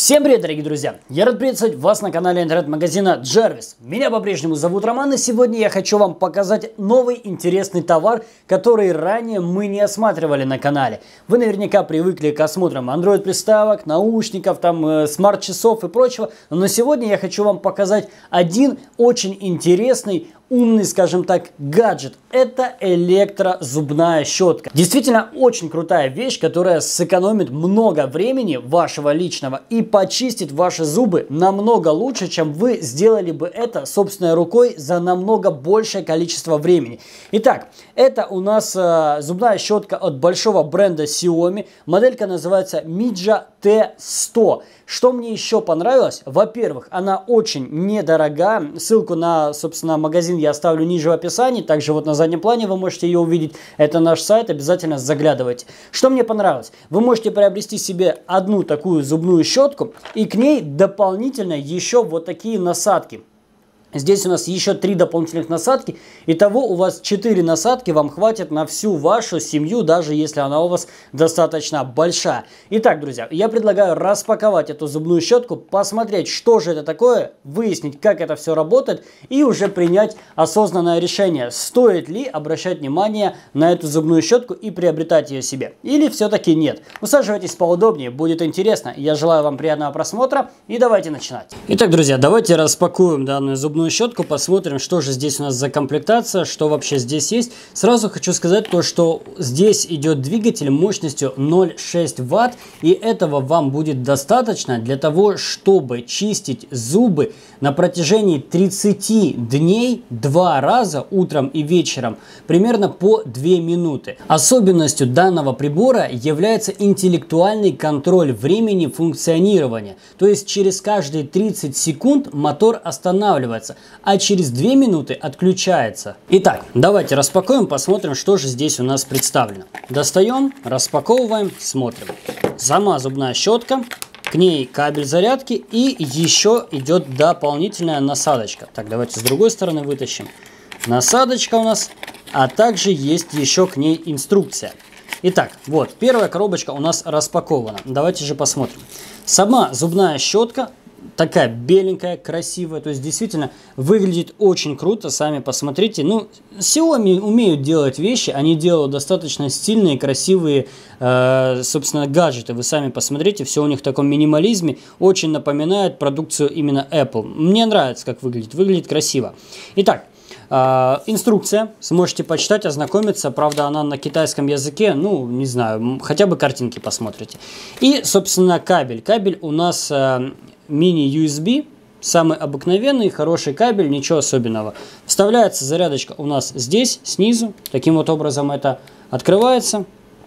Всем привет, дорогие друзья! Я рад приветствовать вас на канале интернет-магазина Jarvis. Меня по-прежнему зовут Роман, и сегодня я хочу вам показать новый интересный товар, который ранее мы не осматривали на канале. Вы наверняка привыкли к осмотрам Android-приставок, наушников, смарт-часов и прочего, но сегодня я хочу вам показать один очень интересный, умный, скажем так, гаджет. Это электрозубная щетка. Действительно очень крутая вещь, которая сэкономит много времени вашего личного и почистит ваши зубы намного лучше, чем вы сделали бы это собственной рукой за намного большее количество времени. Итак, это у нас зубная щетка от большого бренда Xiaomi. Моделька называется Mijia T100. Что мне еще понравилось? Во-первых, она очень недорога. Ссылку на, собственно, магазин я оставлю ниже в описании. Также вот на заднем плане вы можете ее увидеть. Это наш сайт, обязательно заглядывайте. Что мне понравилось? Вы можете приобрести себе одну такую зубную щетку и к ней дополнительно еще вот такие насадки. Здесь у нас еще 3 дополнительных насадки. Итого у вас 4 насадки вам хватит на всю вашу семью, даже если она у вас достаточно большая. Итак, друзья, я предлагаю распаковать эту зубную щетку, посмотреть, что же это такое, выяснить, как это все работает и уже принять осознанное решение, стоит ли обращать внимание на эту зубную щетку и приобретать ее себе. Или все-таки нет. Усаживайтесь поудобнее, будет интересно. Я желаю вам приятного просмотра и давайте начинать. Итак, друзья, давайте распакуем данную зубную щетку, посмотрим, что же здесь у нас за комплектация, что вообще здесь есть. Сразу хочу сказать то, что здесь идет двигатель мощностью 0,6 Вт, и этого вам будет достаточно для того, чтобы чистить зубы на протяжении 30 дней 2 раза, утром и вечером, примерно по 2 минуты. Особенностью данного прибора является интеллектуальный контроль времени функционирования, то есть через каждые 30 секунд мотор останавливается, а через 2 минуты отключается. Итак, давайте распакуем, посмотрим, что же здесь у нас представлено. Достаем, распаковываем, смотрим. Сама зубная щетка, к ней кабель зарядки и еще идет дополнительная насадочка. Так, давайте с другой стороны вытащим. Насадочка у нас, а также есть еще к ней инструкция. Итак, вот, первая коробочка у нас распакована. Давайте же посмотрим. Сама зубная щетка такая беленькая, красивая, то есть действительно выглядит очень круто, сами посмотрите. Ну, Xiaomi умеют делать вещи, они делают достаточно стильные, красивые, собственно, гаджеты. Вы сами посмотрите, все у них в таком минимализме, очень напоминает продукцию именно Apple. Мне нравится, как выглядит красиво. Итак, инструкция, сможете почитать, ознакомиться, правда она на китайском языке, ну не знаю, хотя бы картинки посмотрите. И, собственно, кабель у нас мини-USB, самый обыкновенный, хороший кабель, ничего особенного. Вставляется зарядочка у нас здесь, снизу, таким вот образом это открывается.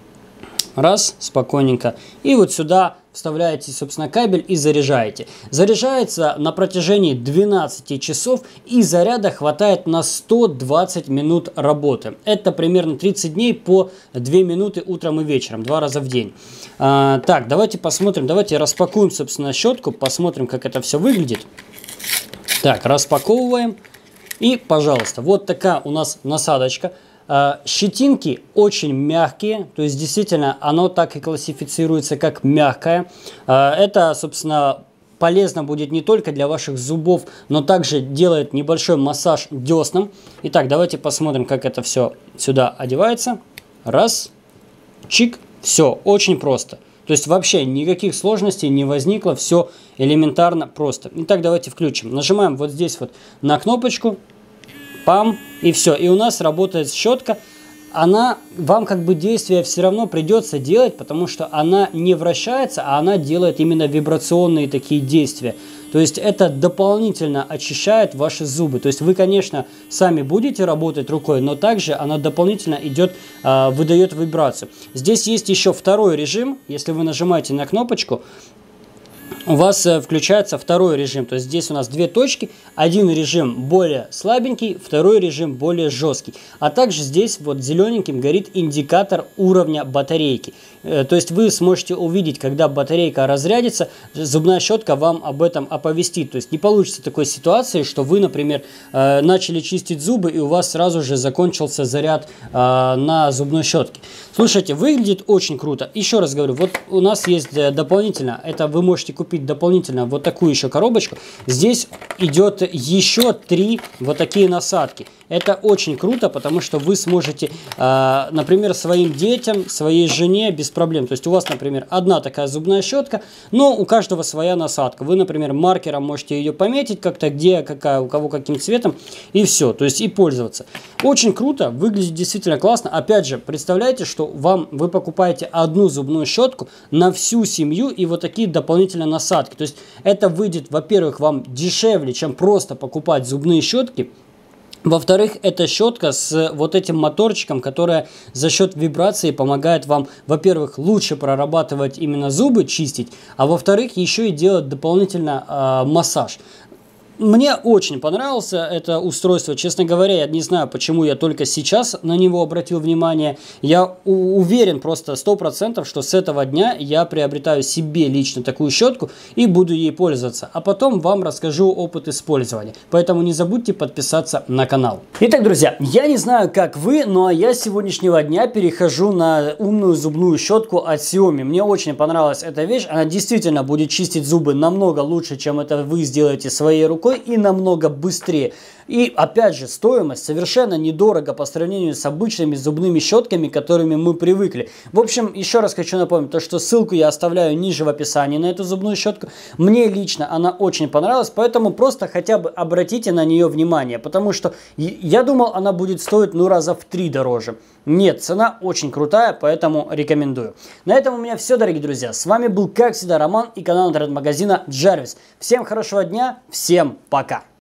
Раз, спокойненько. И вот сюда вставляете, собственно, кабель и заряжаете. Заряжается на протяжении 12 часов и заряда хватает на 120 минут работы. Это примерно 30 дней по 2 минуты утром и вечером, 2 раза в день. Так, давайте посмотрим, давайте распакуем, собственно, щетку, посмотрим, как это все выглядит. Так, распаковываем. И, пожалуйста, вот такая у нас насадочка. Щетинки очень мягкие, то есть действительно оно так и классифицируется как мягкое. Это, собственно, полезно будет не только для ваших зубов, но также делает небольшой массаж деснам. Итак, давайте посмотрим, как это все сюда одевается. Раз, чик, все, очень просто. То есть вообще никаких сложностей не возникло, все элементарно просто. Итак, давайте включим. Нажимаем вот здесь вот на кнопочку. Пам, и все. И у нас работает щетка. Вам как бы действие все равно придется делать, потому что она не вращается, а она делает именно вибрационные такие действия. То есть это дополнительно очищает ваши зубы. То есть вы, конечно, сами будете работать рукой, но также она дополнительно идет, выдает вибрацию. Здесь есть еще второй режим. Если вы нажимаете на кнопочку, у вас включается второй режим, то есть здесь у нас 2 точки, один режим более слабенький, второй режим более жесткий, а также здесь вот зелененьким горит индикатор уровня батарейки. То есть вы сможете увидеть, когда батарейка разрядится, зубная щетка вам об этом оповестит. То есть не получится такой ситуации, что вы, например, начали чистить зубы и у вас сразу же закончился заряд на зубной щетке. Слушайте, выглядит очень круто. Еще раз говорю, вот у нас есть дополнительно, это вы можете купить купить дополнительно вот такую еще коробочку. Здесь идет еще 3 вот такие насадки. Это очень круто, потому что вы сможете, например, своим детям, своей жене без проблем. То есть у вас, например, одна такая зубная щетка, но у каждого своя насадка. Вы, например, маркером можете ее пометить как-то, где, какая, у кого каким цветом, и все. То есть и пользоваться. Очень круто, выглядит действительно классно. Опять же, представляете, что вы покупаете одну зубную щетку на всю семью и вот такие дополнительные насадки. То есть это выйдет, во-первых, вам дешевле, чем просто покупать зубные щетки. Во-вторых, это щетка с вот этим моторчиком, которая за счет вибрации помогает вам, во-первых, лучше прорабатывать именно зубы, чистить, а во-вторых, еще и делать дополнительно массаж. Мне очень понравилось это устройство. Честно говоря, я не знаю, почему я только сейчас на него обратил внимание. Я уверен просто 100%, что с этого дня я приобретаю себе лично такую щетку и буду ей пользоваться. А потом вам расскажу опыт использования. Поэтому не забудьте подписаться на канал. Итак, друзья, я не знаю, как вы, но я с сегодняшнего дня перехожу на умную зубную щетку от Xiaomi. Мне очень понравилась эта вещь. Она действительно будет чистить зубы намного лучше, чем это вы сделаете своей рукой, и намного быстрее. И опять же, стоимость совершенно недорого по сравнению с обычными зубными щетками, к которыми мы привыкли. В общем, еще раз хочу напомнить, то, что ссылку я оставляю ниже в описании на эту зубную щетку. Мне лично она очень понравилась, поэтому просто хотя бы обратите на нее внимание, потому что я думал, она будет стоить раза в 3 дороже. Нет, цена очень крутая, поэтому рекомендую. На этом у меня все, дорогие друзья. С вами был, как всегда, Роман и канал интернет-магазина Jarvis. Всем хорошего дня, всем пока!